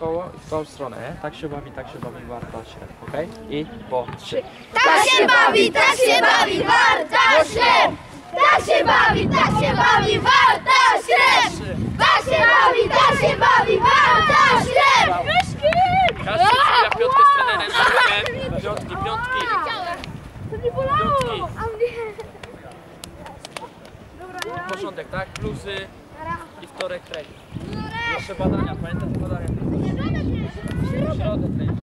naokoło i w tą stronę, nie? Tak się bawi, warta się, okej? I po 3. Tak się bawi, warta się! Tak się bawi, warta się! Tak się bawi, warta się! Każdy przybija piątkę z trenerem, piątki. To nie bolało! Porządek, tak? Plusy i wtorek trening. Jeszcze badania, pamiętasz badania? W środę trening.